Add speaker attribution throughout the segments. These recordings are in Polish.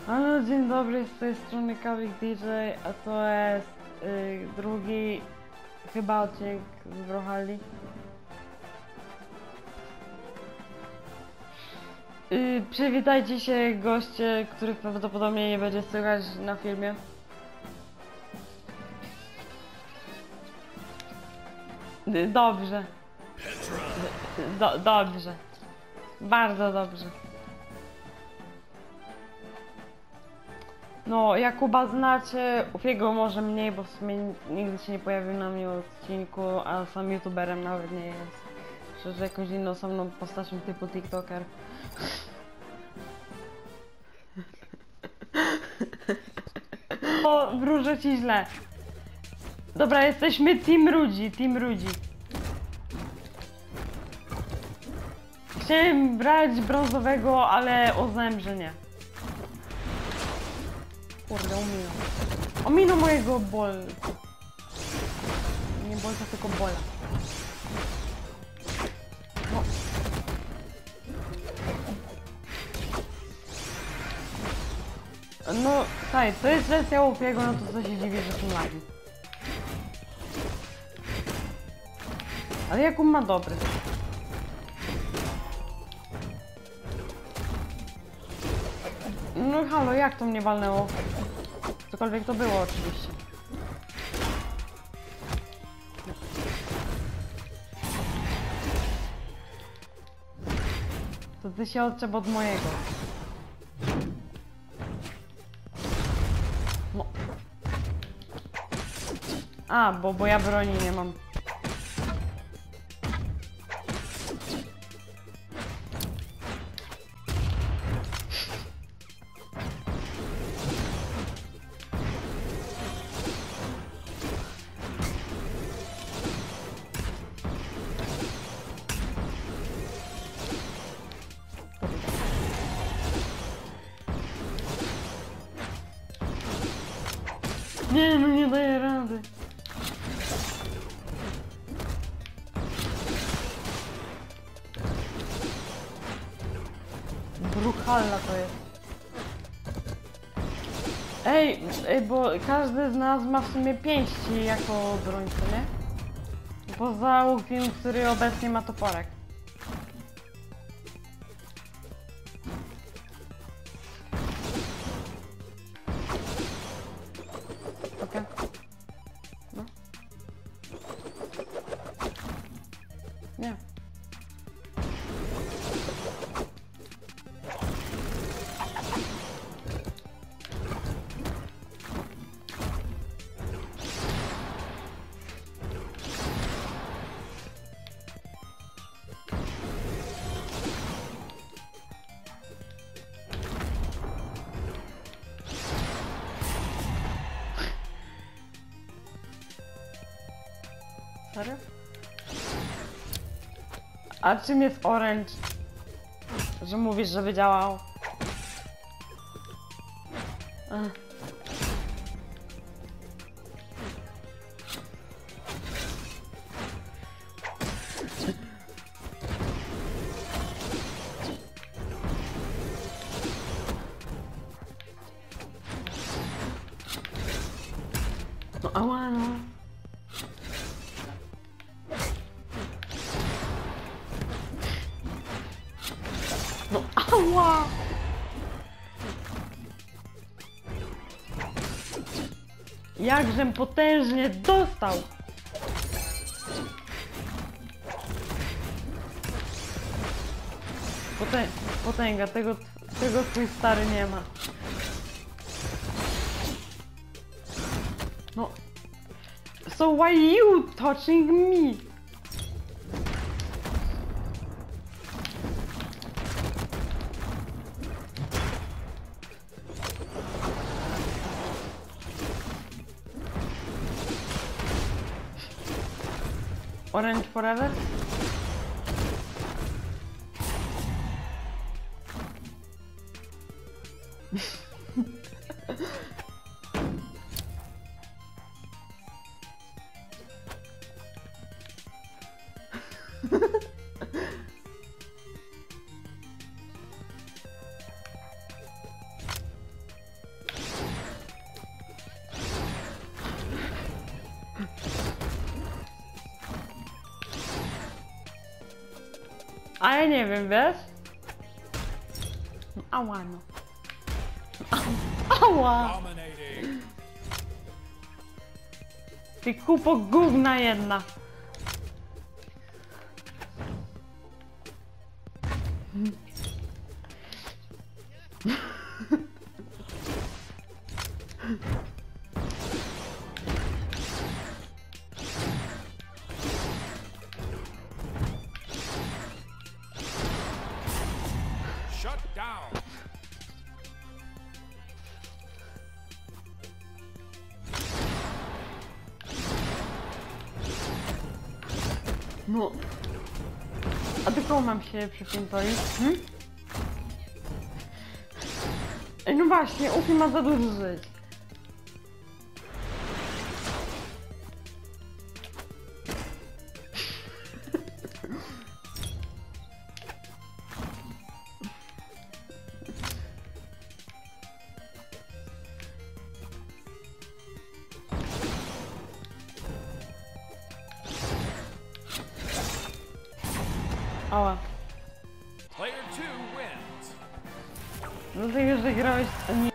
Speaker 1: Halo, dzień dobry, z tej strony Kawik DJ, a to jest drugi chyba odcinek z Brawlhalla. Przywitajcie się goście, których prawdopodobnie nie będzie słychać na filmie. Dobrze. Dobrze. Bardzo dobrze. No, Jakuba znacie, Ufiego może mniej, bo w sumie nigdy się nie pojawił na mnie odcinku, a sam youtuberem nawet nie jest. Szczerze, jakąś inną osobną postacią typu TikToker. O, wróżę ci źle. Dobra, jesteśmy Team Rudzi. Chciałem brać brązowego, ale uznałem, że nie. Kurde, ominął mojego nie bolca, tylko bola. No. No, słuchaj, to jest wersja Ufiego, no to co się dziwi, że są lagi. Ale Jakub ma dobry. No halo, jak to mnie walnęło? Cokolwiek to było oczywiście. To ty się odczep od mojego. No. A, bo ja broni nie mam. Nie, no nie daję rady. Brawlhalla to jest. Ej, bo każdy z nas ma w sumie pięści jako broń, co nie? Poza Ufim, który obecnie ma toporek. Okej. No. Nie. Serio? A czym jest Orange? Że mówisz, żeby działał? Ech. No ała, no. No ała! Jakżem potężnie dostał! Potęga, tego twój stary nie ma. No. So why you touching me? Orange forever? A ja nie wiem, wiesz? Ała no. Ała! Ty kupo gówna jedna.
Speaker 2: Shut down.
Speaker 1: No. A do kogo mam się przypiętolić? Ej, no właśnie, Ufi ma za dużo żyć. Ała.
Speaker 2: Player 2 wins.
Speaker 1: Dlatego, że grałeś... Nie.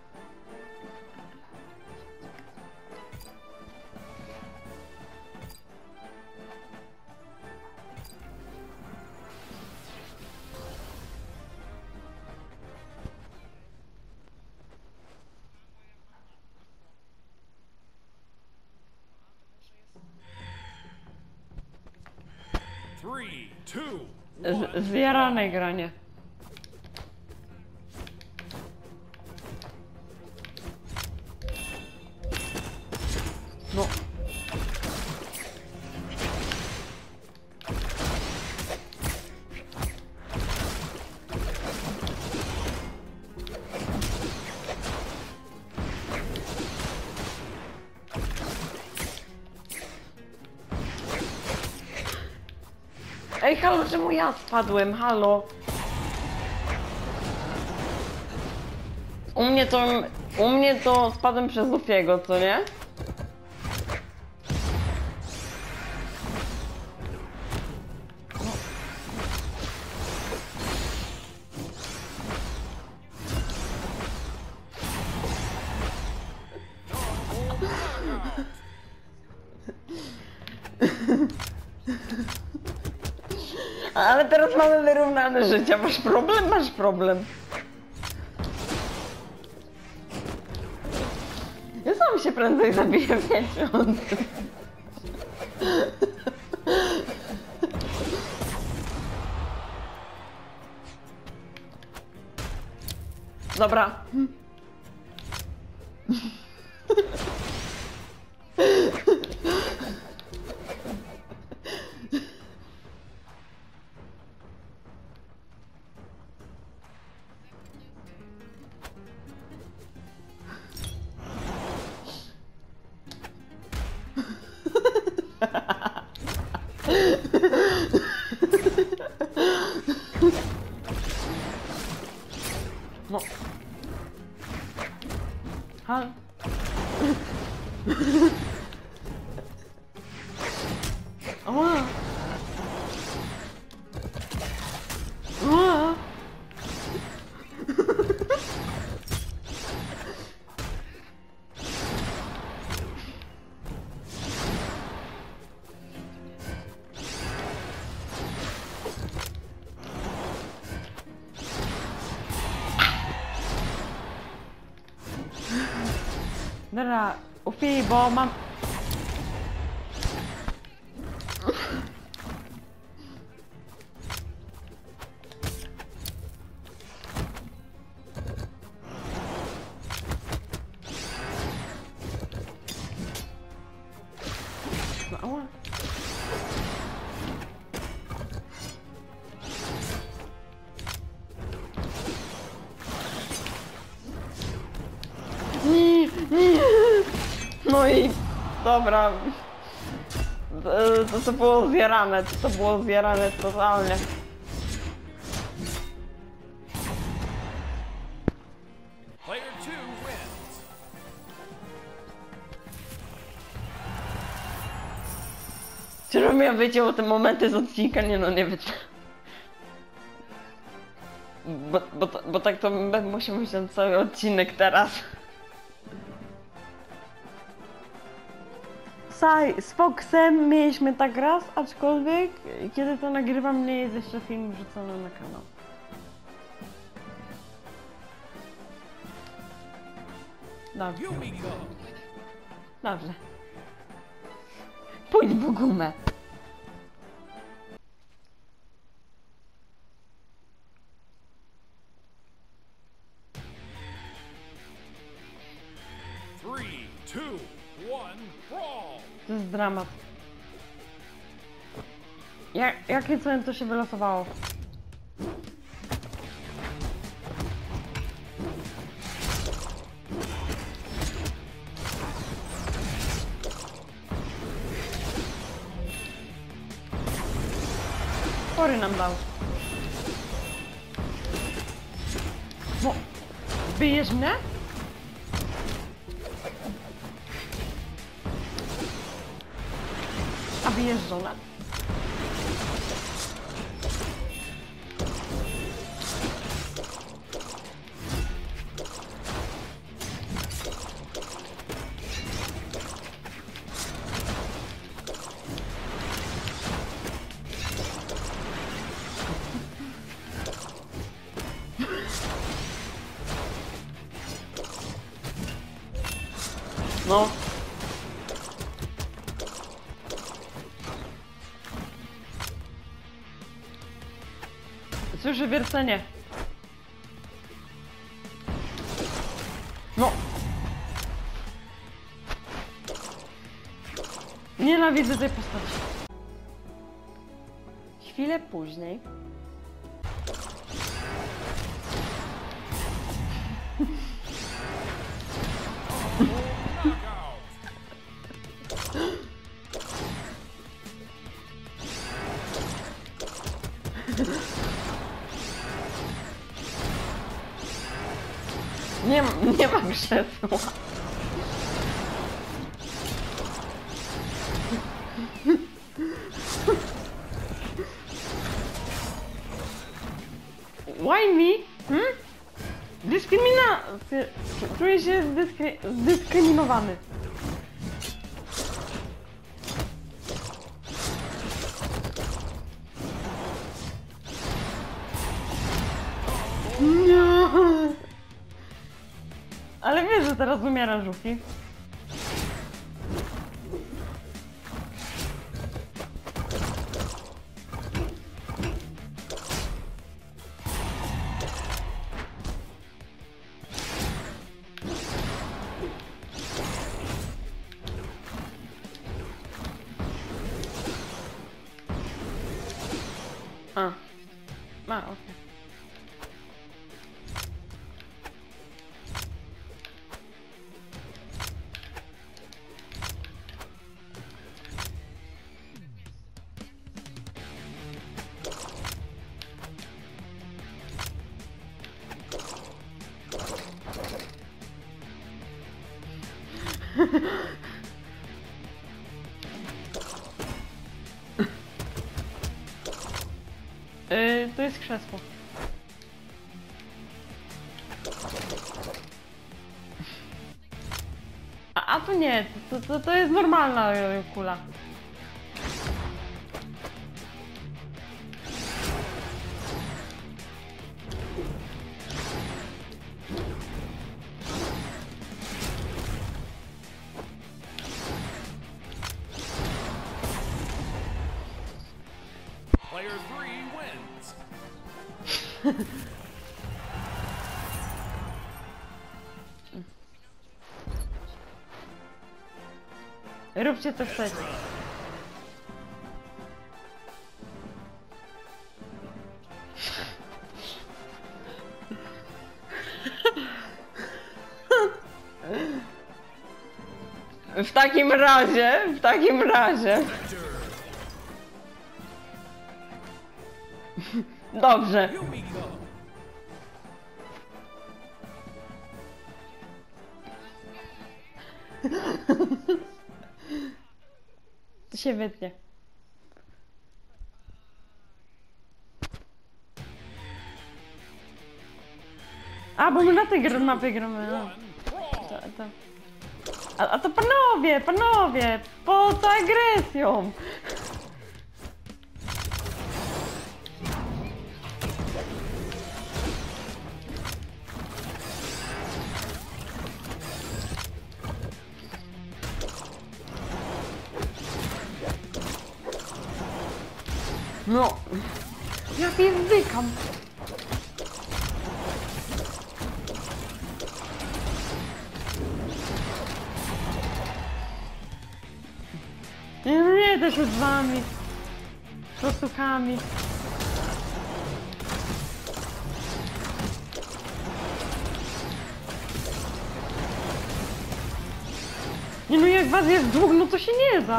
Speaker 2: Three, two, one.
Speaker 1: Zjarane granie. No. Ej, halo, czemu ja spadłem? Halo. U mnie to spadłem przez Luffy'ego, co nie? Ale teraz mamy wyrównane życie. Masz problem? Masz problem. Ja sam się prędzej zabiję w miesiąc. Dobra. No. Hal. Ała. Ała. Dobra, Ufi, bo mam... No, ała. Nie, nie. No i dobra. To było zjarane, to było zjarane totalnie.
Speaker 2: Player 2 wins.
Speaker 1: Czy żebym ja wyciął te momenty z odcinka? Nie no, nie wyciął. Bo tak to musimy wziąć cały odcinek teraz. Z Foxem mieliśmy tak raz, aczkolwiek kiedy to nagrywam, nie jest jeszcze film wrzucony na kanał. Dobrze.
Speaker 2: Yumiko.
Speaker 1: Dobrze. Pójdź po gumę.
Speaker 2: Three, two, one, brawl.
Speaker 1: To jest dramat. Jakie cudem to się wylosowało? Spory nam dał. No, bijesz mnie? A bijesz żonę? No. Słyszę wiercenie. No. Nienawidzę tej postaci. Chwilę później.
Speaker 2: Knockout.
Speaker 1: Nie ma krzesła. Why me? Czuję się zdyskryminowany. Nie. Ale wiesz, że teraz umiera żółki. Okej. To jest krzesło. A to nie, to jest normalna kula.
Speaker 2: Player 3 wins.
Speaker 1: Róbcie co chcecie. W takim razie. Dobrze.
Speaker 2: Yumiko.
Speaker 1: To się wytnie. A, bo my na tej mapie gramy. No.
Speaker 2: One, brawl.
Speaker 1: A to panowie, po co agresją? No, ja pierdykam. Nie da się z wami. Prostukami. Nie no, jak was jest dwóch, no to się nie da.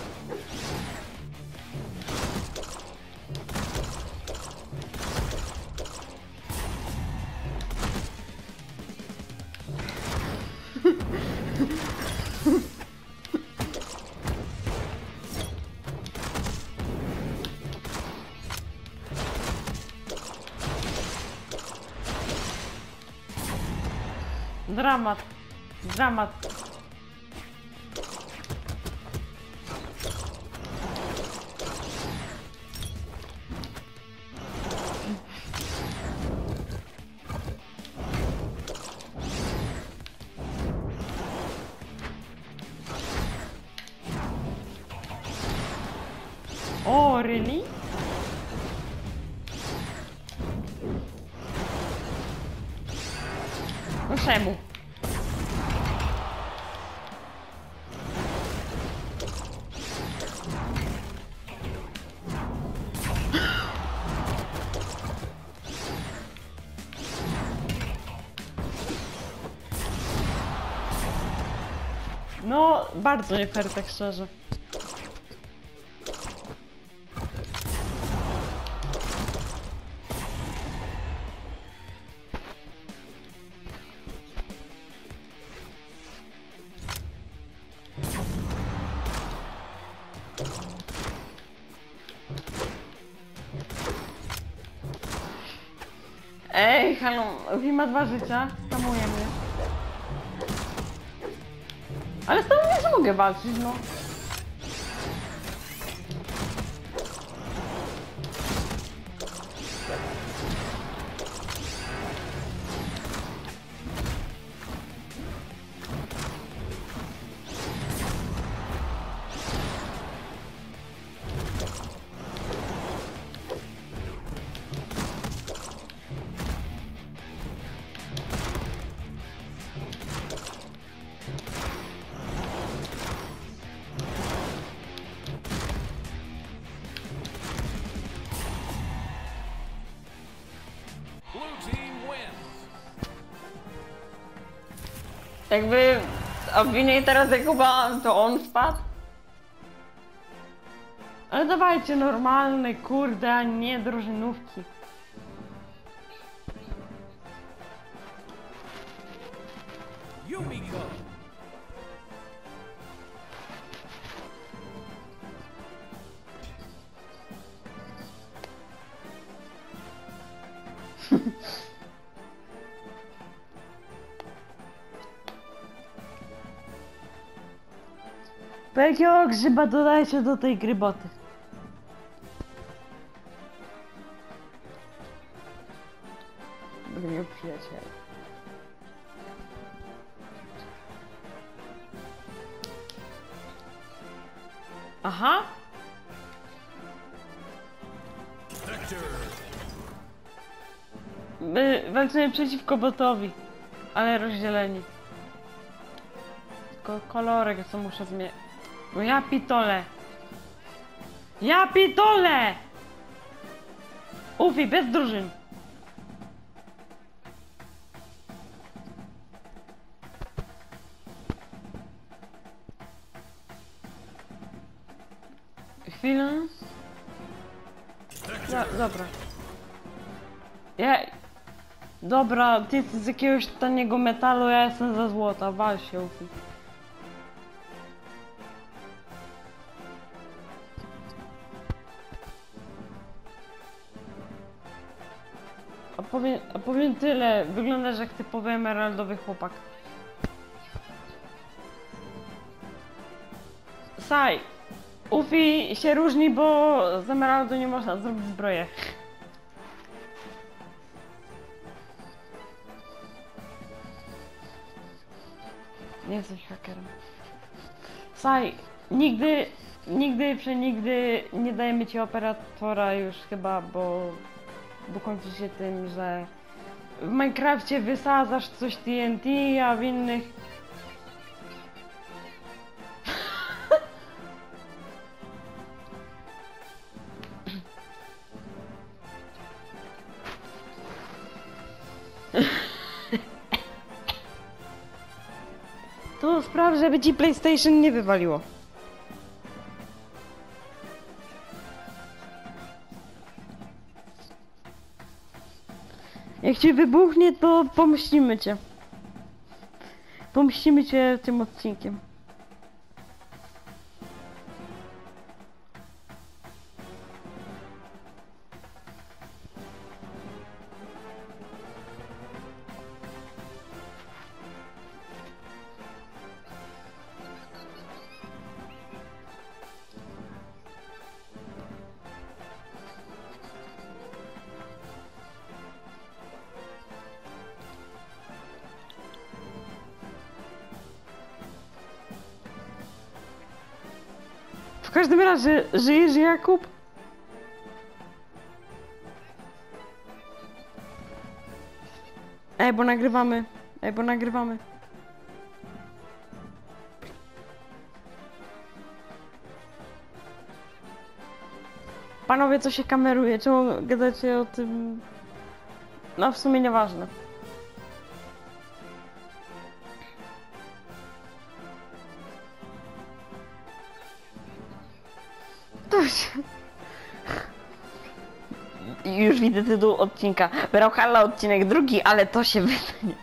Speaker 1: Dramat. Dramat. Oh, really? No czemu? No, bardzo nie fair, tak szczerze. Ej, halo, Wi ma 2 życia, skamuje mnie. Ale z tobą nie mogę walczyć, no.
Speaker 2: Blue team wins.
Speaker 1: Jakby obwinię teraz Jakuba, to on spadł. Ale dawajcie normalne, kurde, a nie drużynówki.
Speaker 2: Yumiko.
Speaker 1: Po jakiego grzyba dodajcie do tej gryboty? Będę miał przyjaciela. Aha!
Speaker 2: Vector.
Speaker 1: My walczymy przeciwko botowi, ale rozdzieleni. Tylko kolorek, co muszę zmienić. No ja pitole! Ja pitole! Ufi, bez drużyn! Chwilę. Dobra. Dobra, ty jesteś z jakiegoś taniego metalu, ja jestem za złota. Wal się, Ufi. A powiem tyle, wyglądasz jak typowy emeraldowy chłopak. Saj, Ufi się różni, bo z emeraldu nie można zrobić zbroję. Nie jesteś hakerem. Saj, nigdy nie dajemy ci operatora już chyba, bo kończy się tym, że w Minecrafcie wysadzasz coś TNT, a w innych... To spraw, żeby ci PlayStation nie wywaliło. Jak ci wybuchnie, to pomścimy cię. Pomścimy cię tym odcinkiem. W każdym razie, żyjesz, Jakub? Ej, bo nagrywamy. Panowie, co się kameruje? Czemu gadacie o tym? No, w sumie nieważne. To się... Już widzę tytuł odcinka. Brawlhalla odcinek 2, ale to się wytnie.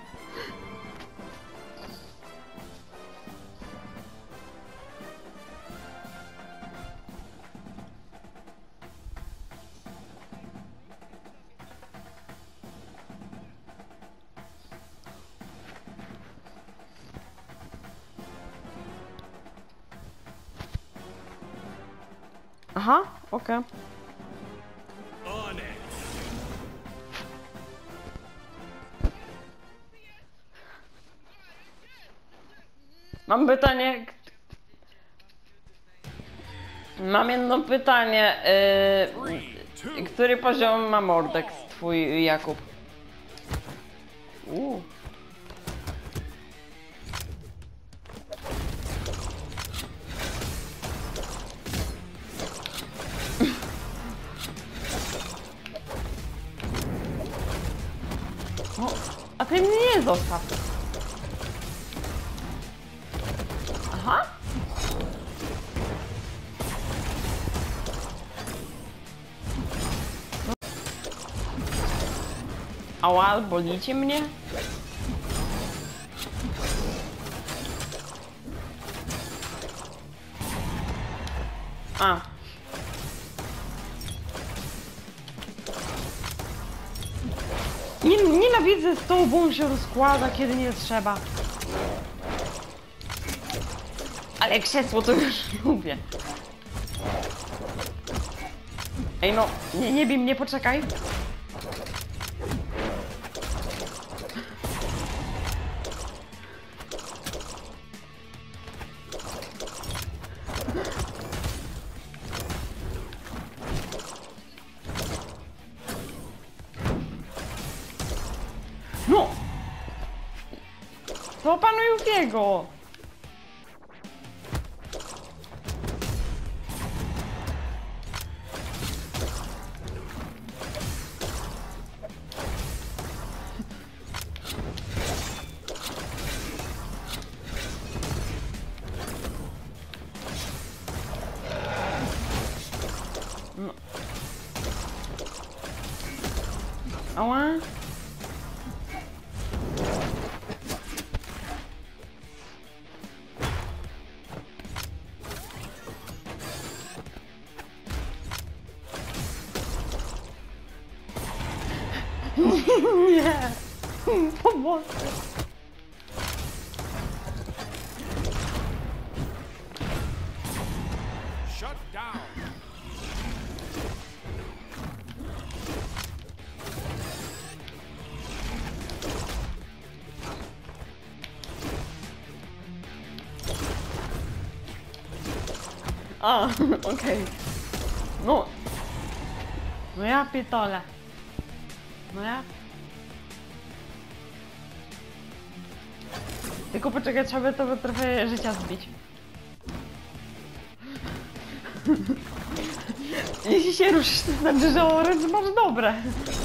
Speaker 1: Aha, okej.
Speaker 2: On it.
Speaker 1: Mam pytanie. Mam jedno pytanie.
Speaker 2: 3, 2,
Speaker 1: Który poziom ma Mordex, twój Jakub? O, a ty mnie nie zostaw. Aha. Ała, bolicie mnie? A. Nienawidzę stołu, bo on się rozkłada, kiedy nie trzeba. Ale krzesło to już lubię. Ej no, nie bij mnie, poczekaj. No! To panu Jukiego! No. Ała? Nie! Pomocy!
Speaker 2: Shut down.
Speaker 1: A, okej. No. No ja pitole. No ja. Tylko poczekaj, trzeba by to trochę życia zbić. Jeśli się ruszysz, to znaczy, że orędz masz dobre.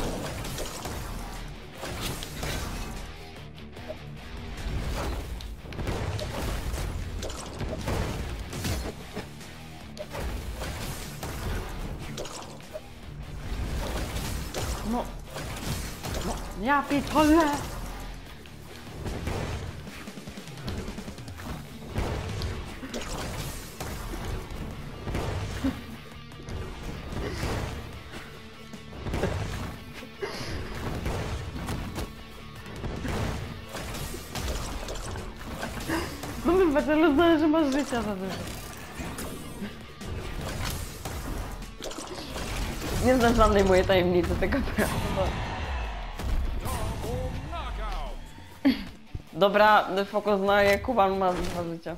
Speaker 1: No. No, ja pitole. No wybacz, ale uznałem, że masz życia za dużo. Nie znam żadnej mojej tajemnicy, tego prawda.
Speaker 2: Double knockout.
Speaker 1: Dobra, Fokus znaje, Kuban ma 2 życia.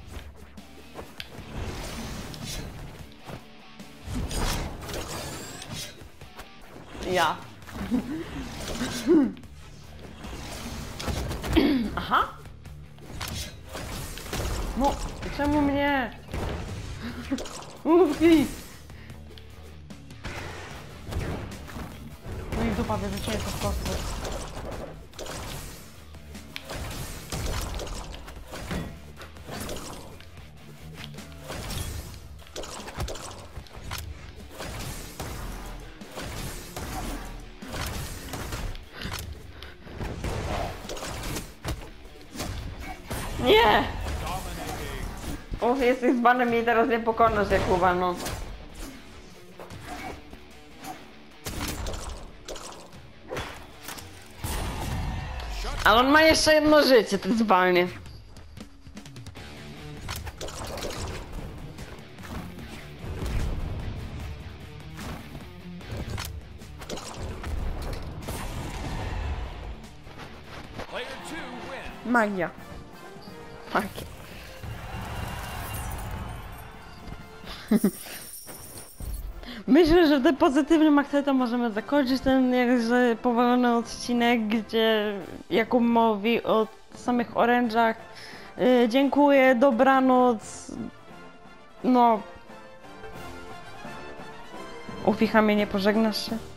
Speaker 1: Ja. Aha. No, czemu mnie? Ufi. No i dupa, wyrzuciłem to w kosmos. Nie! Uf, jesteś z banem i teraz nie pokonasz jak Kuba, no. Ale on ma jeszcze jedno życie, to dzbalnie.
Speaker 2: Player 2 wins.
Speaker 1: Magia. Magia. Myślę, że tym pozytywnym akcentem możemy zakończyć ten jakże powolony odcinek, gdzie Jakub mówi o samych orężach. Dziękuję, dobranoc. No. Uficha mnie, nie pożegnasz się?